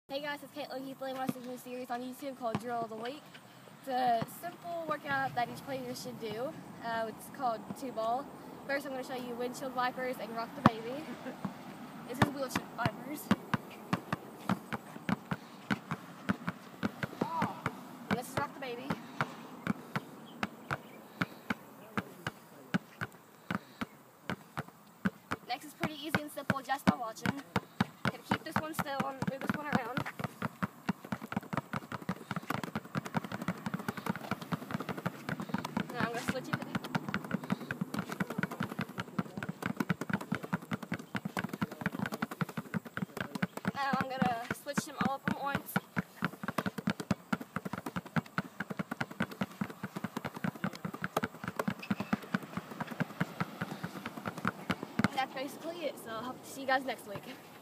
Hey guys, it's Kaitlyn Keathley. I'm watching a series on YouTube called Drill of the Week. It's a simple workout that each player should do. It's called 2-ball. First I'm going to show you windshield wipers and rock the baby. This is windshield wipers. And this is rock the baby. Next is pretty easy and simple just by watching. Gonna keep this one still and move this one around. Now I'm gonna switch it. Now I'm gonna switch them all up at once. And that's basically it. So I hope to see you guys next week.